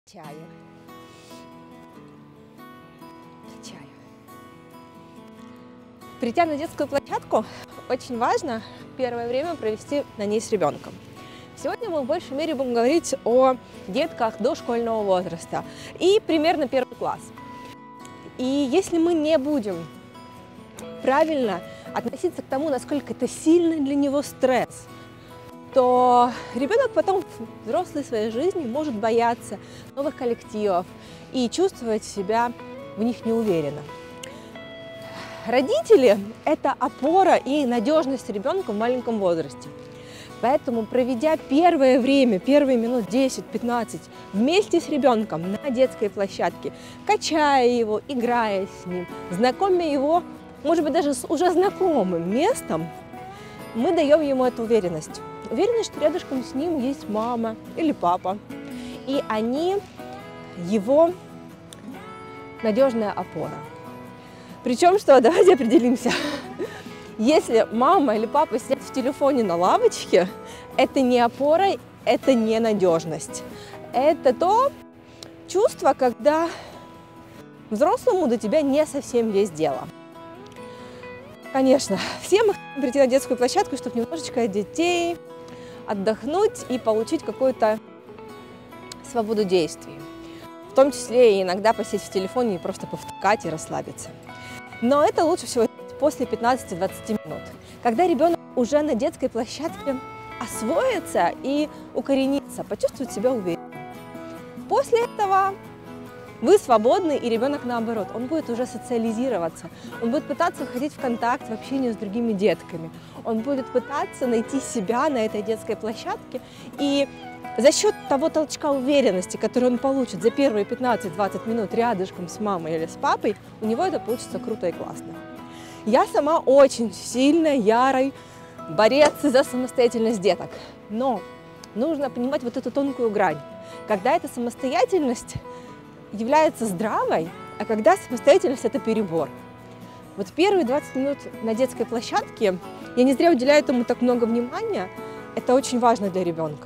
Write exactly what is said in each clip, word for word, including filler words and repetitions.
Чаю. Чаю. Придя на детскую площадку, очень важно первое время провести на ней с ребенком. Сегодня мы в большей мере будем говорить о детках дошкольного возраста и примерно первый класс. И если мы не будем правильно относиться к тому, насколько это сильный для него стресс, то ребенок потом в взрослой своей жизни может бояться новых коллективов и чувствовать себя в них неуверенно. Родители – это опора и надежность ребенка в маленьком возрасте. Поэтому, проведя первое время, первые минут десять-пятнадцать вместе с ребенком на детской площадке, качая его, играя с ним, знакомя его, может быть, даже с уже знакомым местом, мы даем ему эту уверенность. Уверенность, что рядышком с ним есть мама или папа. И они его надежная опора. Причем, что, давайте определимся. Если мама или папа сидят в телефоне на лавочке, это не опора, это не надежность. Это то чувство, когда взрослому до тебя не совсем есть дело. Конечно, все мы хотим прийти на детскую площадку, чтобы немножечко от детей отдохнуть и получить какую-то свободу действий. В том числе и иногда посидеть в телефоне и просто повтыкать и расслабиться. Но это лучше всего после пятнадцати-двадцати минут, когда ребенок уже на детской площадке освоится и укоренится, почувствует себя уверенно. После этого вы свободны, и ребенок наоборот, он будет уже социализироваться, он будет пытаться входить в контакт, в общение с другими детками, он будет пытаться найти себя на этой детской площадке, и за счет того толчка уверенности, который он получит за первые пятнадцать-двадцать минут рядышком с мамой или с папой, у него это получится круто и классно. Я сама очень сильно ярый борец за самостоятельность деток, но нужно понимать вот эту тонкую грань, когда эта самостоятельность является здравой, а когда самостоятельность – это перебор. Вот первые двадцать минут на детской площадке, я не зря уделяю этому так много внимания, это очень важно для ребенка.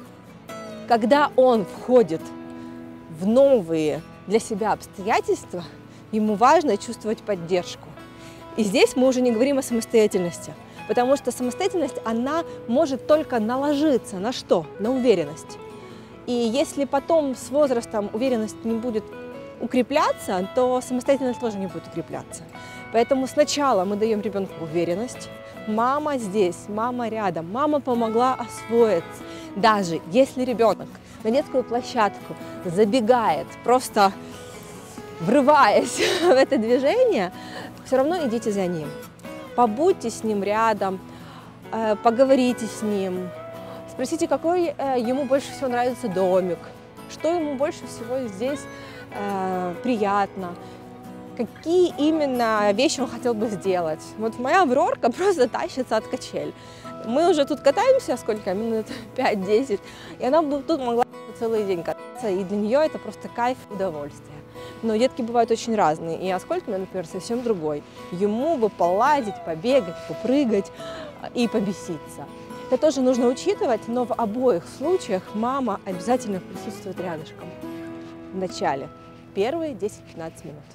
Когда он входит в новые для себя обстоятельства, ему важно чувствовать поддержку. И здесь мы уже не говорим о самостоятельности, потому что самостоятельность, она может только наложиться на что? На уверенность. И если потом с возрастом уверенность не будет укрепляться, то самостоятельность тоже не будет укрепляться. Поэтому сначала мы даем ребенку уверенность. Мама здесь, мама рядом, мама помогла освоиться. Даже если ребенок на детскую площадку забегает, просто врываясь в это движение, все равно идите за ним. Побудьте с ним рядом, поговорите с ним. Спросите, какой э, ему больше всего нравится домик, что ему больше всего здесь э, приятно, какие именно вещи он хотел бы сделать. Вот моя Аврорка просто тащится от качель. Мы уже тут катаемся, сколько, минут пять-десять, и она бы тут могла целый день кататься, и для нее это просто кайф и удовольствие. Но детки бывают очень разные, и Аскольд, например, совсем другой. Ему бы поладить, побегать, попрыгать и побеситься. Это тоже нужно учитывать, но в обоих случаях мама обязательно присутствует рядышком в начале, первые десять-пятнадцать минут.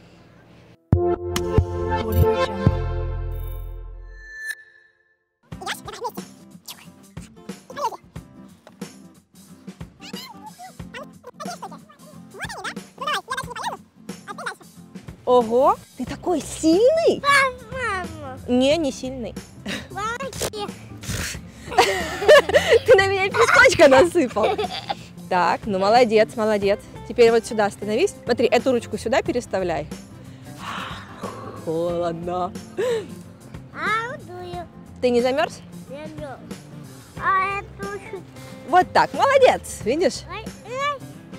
Ого, ты такой сильный? Мама. Не, не сильный. Мамочки. Ты на меня песочка насыпал. Так, ну молодец, молодец. Теперь вот сюда остановись. Смотри, эту ручку сюда переставляй. Холодно. А удую. Ты не замерз? Замёрз. А это уже... Вот так, молодец, видишь? Ай, ай.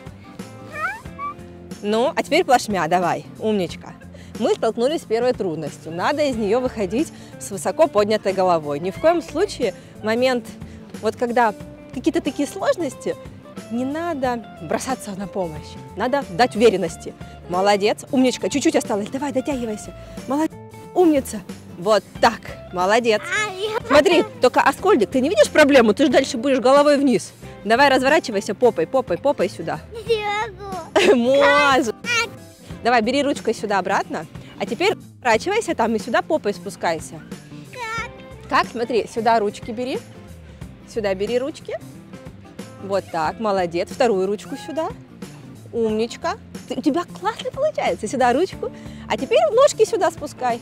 Ну, а теперь плашмя, давай, умничка. Мы столкнулись с первой трудностью. Надо из нее выходить с высоко поднятой головой. Ни в коем случае момент, вот когда какие-то такие сложности, не надо бросаться на помощь. Надо дать уверенности. Молодец, умничка, чуть-чуть осталось. Давай, дотягивайся. Молодец, умница. Вот так, молодец. А, я... Смотри, только, Аскольдик, ты не видишь проблему? Ты же дальше будешь головой вниз. Давай разворачивайся попой, попой, попой сюда. Я могу. Можешь. Давай, бери ручкой сюда обратно. А теперь поворачивайся там и сюда попой спускайся. Как? Смотри, сюда ручки бери. Сюда бери ручки. Вот так, молодец. Вторую ручку сюда. Умничка. Ты, у тебя классно получается. Сюда ручку. А теперь ножки сюда спускай.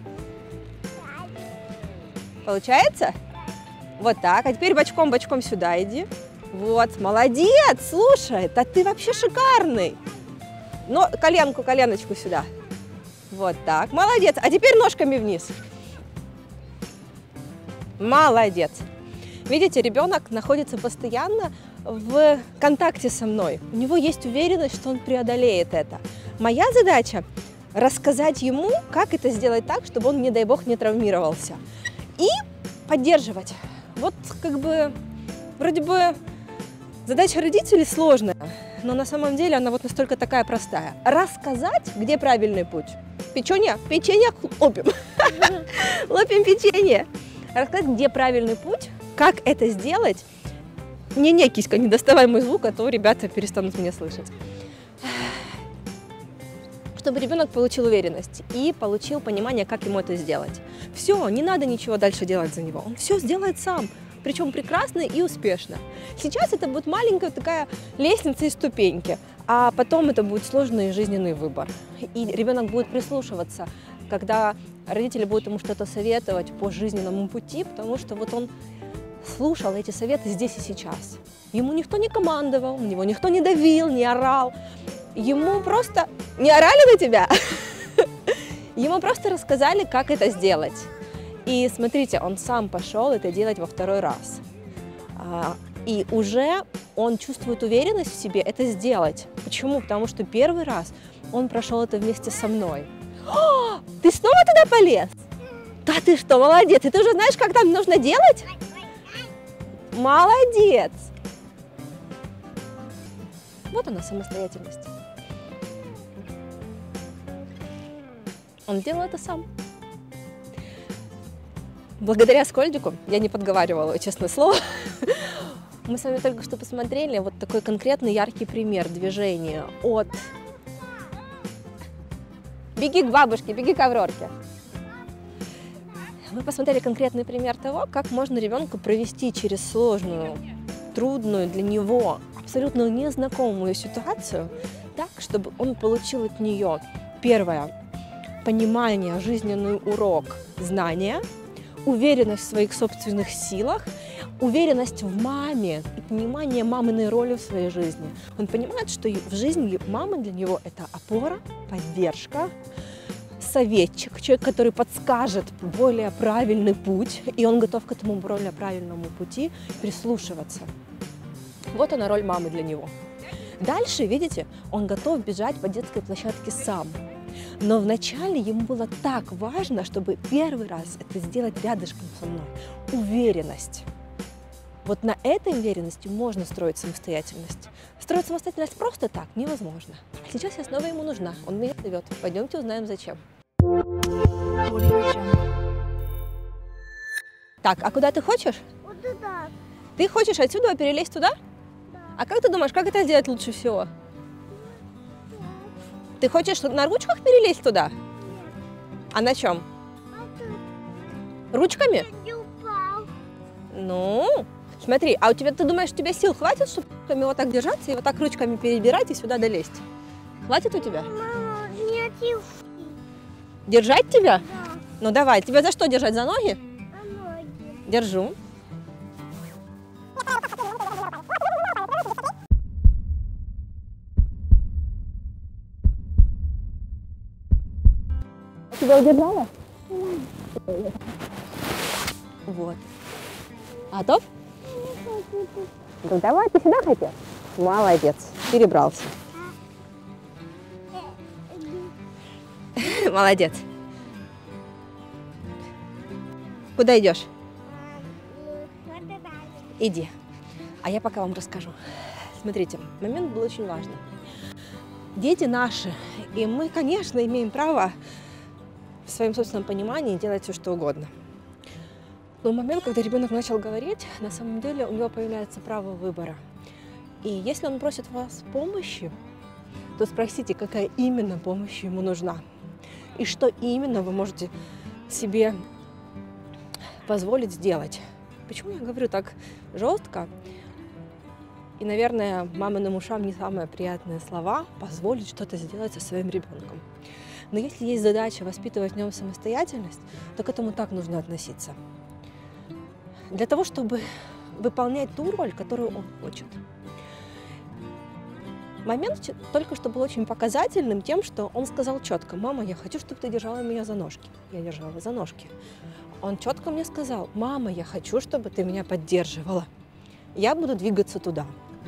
Получается? Вот так. А теперь бочком-бочком сюда иди. Вот, молодец. Слушай, да ты вообще шикарный. Но коленку, коленочку сюда. Вот так. Молодец. А теперь ножками вниз. Молодец. Видите, ребенок находится постоянно в контакте со мной. У него есть уверенность, что он преодолеет это. Моя задача – рассказать ему, как это сделать так, чтобы он, не дай бог, не травмировался. И поддерживать. Вот как бы, вроде бы, задача родителей сложная, но на самом деле она вот настолько такая простая. Рассказать, где правильный путь. Печенье? Печенье лопим. Лопим печенье. Рассказать, где правильный путь, как это сделать. Не-не, киська, не доставай мой звук, а то ребята перестанут меня слышать. Чтобы ребенок получил уверенность и получил понимание, как ему это сделать. Все, не надо ничего дальше делать за него. Он все сделает сам, причем прекрасно и успешно. Сейчас это будет маленькая такая лестница и ступеньки, а потом это будет сложный жизненный выбор. И ребенок будет прислушиваться, когда родители будут ему что-то советовать по жизненному пути, потому что вот он слушал эти советы здесь и сейчас. Ему никто не командовал, на него никто не давил, не орал. Ему просто... Не орали на тебя? Ему просто рассказали, как это сделать. И смотрите, он сам пошел это делать во второй раз. И уже он чувствует уверенность в себе это сделать. Почему? Потому что первый раз он прошел это вместе со мной. О, ты снова туда полез? Да ты что, молодец! И ты уже знаешь, как там нужно делать? Молодец! Вот она, самостоятельность. Он делал это сам. Благодаря Скольдику, я не подговаривала, честное слово, мы с вами только что посмотрели вот такой конкретный яркий пример движения от... Беги к бабушке, беги к Аврорке. Мы посмотрели конкретный пример того, как можно ребенка провести через сложную, трудную для него, абсолютно незнакомую ситуацию, так, чтобы он получил от нее первое понимание, жизненный урок, знания, уверенность в своих собственных силах, уверенность в маме и понимание маминой роли в своей жизни. Он понимает, что в жизни мамы для него это опора, поддержка, советчик, человек, который подскажет более правильный путь, и он готов к этому более правильному пути прислушиваться. Вот она роль мамы для него. Дальше, видите, он готов бежать по детской площадке сам. Но вначале ему было так важно, чтобы первый раз это сделать рядышком со мной. Уверенность. Вот на этой уверенности можно строить самостоятельность. Строить самостоятельность просто так невозможно. А сейчас я снова ему нужна. Он меня зовет. Пойдемте узнаем, зачем. Так, а куда ты хочешь? Вот туда. Ты хочешь отсюда перелезть туда? Да. А как ты думаешь, как это сделать лучше всего? Ты хочешь на ручках перелезть туда? Нет. А на чем? А тут Ручками? не упал. Ну, смотри, а у тебя, ты думаешь, у тебя сил хватит, чтобы ручками вот так держаться и вот так ручками перебирать и сюда долезть? Хватит у тебя? Мама, нет, и Держать тебя? да. Ну давай, тебя за что держать? За ноги? А ноги. Держу. Тебя удержала? Вот. Готов? Ну давай, ты сюда хотел? Молодец, перебрался. Молодец. Куда идешь? Вот туда. Иди. А я пока вам расскажу. Смотрите, момент был очень важный. Дети наши, и мы, конечно, имеем право в своем собственном понимании делать все, что угодно. Но в момент, когда ребенок начал говорить, на самом деле у него появляется право выбора. И если он просит вас помощи, то спросите, какая именно помощь ему нужна. И что именно вы можете себе позволить сделать. Почему я говорю так жестко? И, наверное, маминым ушам не самые приятные слова позволить что-то сделать со своим ребенком. Но если есть задача воспитывать в нем самостоятельность, то к этому так нужно относиться. Для того, чтобы выполнять ту роль, которую он хочет. Момент только что был очень показательным тем, что он сказал четко: «Мама, я хочу, чтобы ты держала меня за ножки». Я держала за ножки. Он четко мне сказал: «Мама, я хочу, чтобы ты меня поддерживала. Я буду двигаться туда».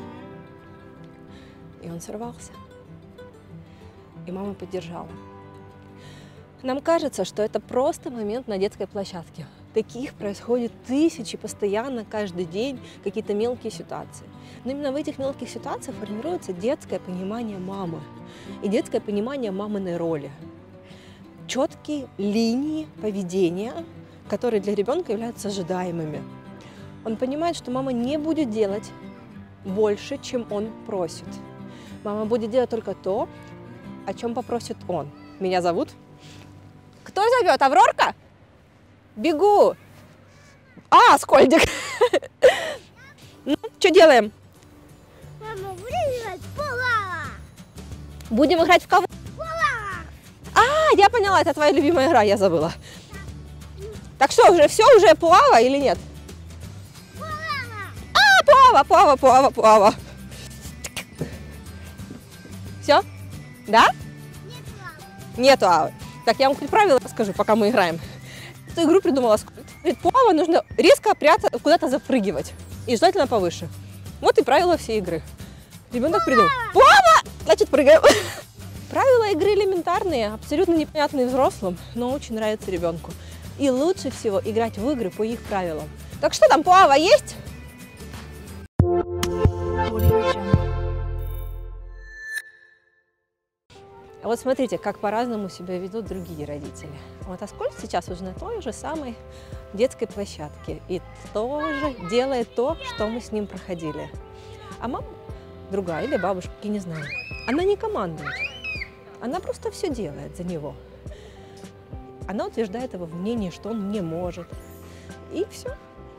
И он сорвался. И мама поддержала. Нам кажется, что это просто момент на детской площадке. Таких происходит тысячи постоянно, каждый день, какие-то мелкие ситуации. Но именно в этих мелких ситуациях формируется детское понимание мамы и детское понимание маминой роли. Четкие линии поведения, которые для ребенка являются ожидаемыми. Он понимает, что мама не будет делать больше, чем он просит. Мама будет делать только то, о чем попросит он. Меня зовут? Кто зовет? Аврорка? Бегу! А, Скольдик! Ну, что делаем? Мама, будем играть в Полава? Будем играть в кого? Полава! А, я поняла, это твоя любимая игра, я забыла. Так что, уже все, уже плава или нет? Полава! А, плава, плава, плава, плава. Все? Да? Нет, Полава. Нету авы. Так, я вам хоть правила расскажу, пока мы играем. Эту игру придумала Скольд. Говорит, плава нужно резко прятаться, куда-то запрыгивать. И желательно повыше. Вот и правила всей игры. Ребенок придумал. Плава! Значит, прыгаем. Правила игры элементарные, абсолютно непонятные взрослым, но очень нравятся ребенку. И лучше всего играть в игры по их правилам. Так что там, плава есть? А вот смотрите, как по-разному себя ведут другие родители. Вот Аскольд сейчас уже на той же самой детской площадке и тоже делает то, что мы с ним проходили. А мама другая или бабушка, я не знаю, она не командует, она просто все делает за него. Она утверждает его в мнении, что он не может. И все.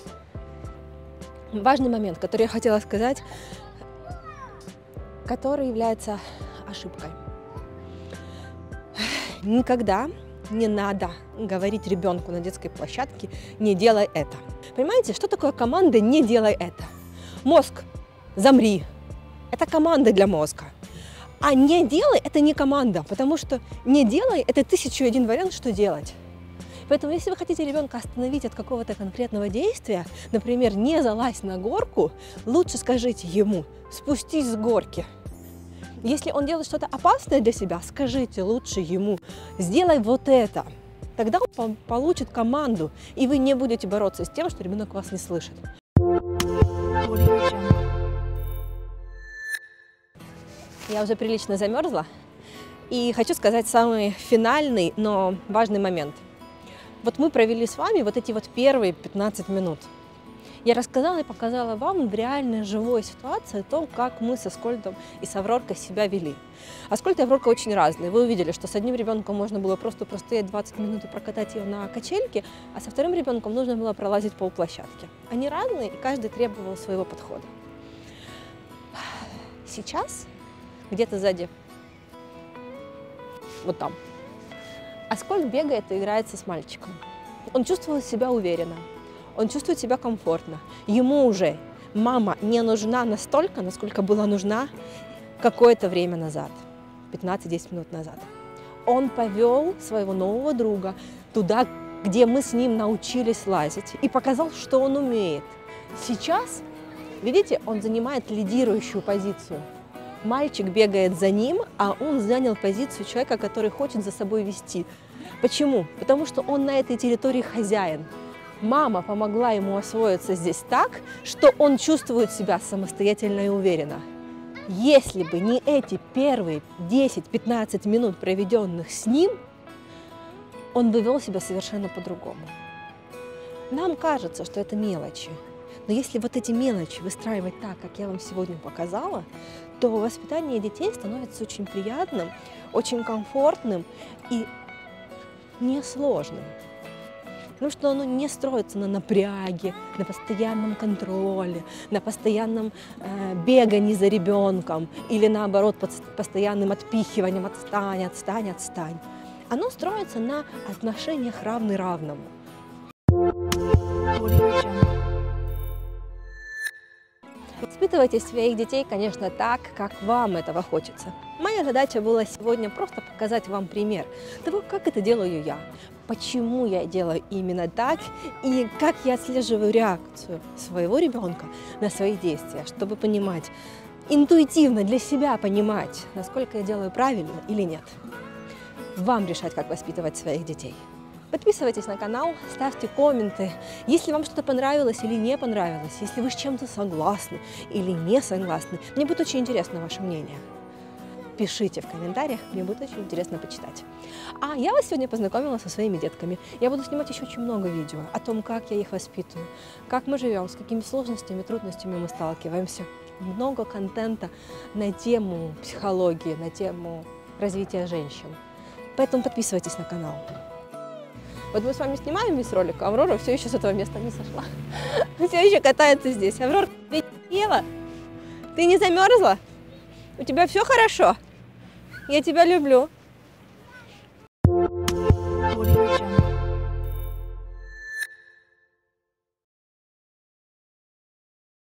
Важный момент, который я хотела сказать, который является ошибкой. Никогда не надо говорить ребенку на детской площадке: не делай это. Понимаете, что такое команда «не делай это»? Мозг, замри. Это команда для мозга. А не делай – это не команда, потому что не делай – это тысячу и один вариант, что делать. Поэтому, если вы хотите ребенка остановить от какого-то конкретного действия, например, не залазь на горку, лучше скажите ему: спустись с горки. Если он делает что-то опасное для себя, скажите лучше ему: сделай вот это. Тогда он получит команду, и вы не будете бороться с тем, что ребенок вас не слышит. Я уже прилично замерзла, и хочу сказать самый финальный, но важный момент. Вот мы провели с вами вот эти вот первые пятнадцать минут. Я рассказала и показала вам в реальной живой ситуации то, как мы со Скольдом и с Авроркой себя вели. Аскольд и Аврорка очень разные. Вы увидели, что с одним ребенком можно было просто простоять двадцать минут и прокатать ее на качельке, а со вторым ребенком нужно было пролазить полплощадки. Они разные, и каждый требовал своего подхода. Сейчас где-то сзади, вот там, Аскольд бегает и играется с мальчиком. Он чувствует себя уверенно. Он чувствует себя комфортно. Ему уже мама не нужна настолько, насколько была нужна какое-то время назад, пятнадцать-десять минут назад. Он повел своего нового друга туда, где мы с ним научились лазить, и показал, что он умеет. Сейчас, видите, он занимает лидирующую позицию. Мальчик бегает за ним, а он занял позицию человека, который хочет за собой вести. Почему? Потому что он на этой территории хозяин. Мама помогла ему освоиться здесь так, что он чувствует себя самостоятельно и уверенно. Если бы не эти первые десять-пятнадцать минут, проведенных с ним, он бы вел себя совершенно по-другому. Нам кажется, что это мелочи, Но если вот эти мелочи выстраивать так, как я вам сегодня показала, то воспитание детей становится очень приятным, очень комфортным и несложным. Потому что оно не строится на напряге, на постоянном контроле, на постоянном э, бегании за ребенком или наоборот под постоянным отпихиванием «отстань, отстань, отстань». Оно строится на отношениях равный равному. Воспитывайте своих детей, конечно, так, как вам этого хочется. Моя задача была сегодня просто показать вам пример того, как это делаю я, почему я делаю именно так и как я отслеживаю реакцию своего ребенка на свои действия, чтобы понимать, интуитивно для себя понимать, насколько я делаю правильно или нет. Вам решать, как воспитывать своих детей. Подписывайтесь на канал, ставьте комменты, если вам что-то понравилось или не понравилось, если вы с чем-то согласны или не согласны. Мне будет очень интересно ваше мнение. Пишите в комментариях, мне будет очень интересно почитать. А я вас сегодня познакомила со своими детками. Я буду снимать еще очень много видео о том, как я их воспитываю, как мы живем, с какими сложностями, трудностями мы сталкиваемся. Много контента на тему психологии, на тему развития женщин. Поэтому подписывайтесь на канал. Вот мы с вами снимаем весь ролик, а Аврора все еще с этого места не сошла. Все еще катается здесь. Аврора, ты не ела? Ты не замерзла? У тебя все хорошо? Я тебя люблю.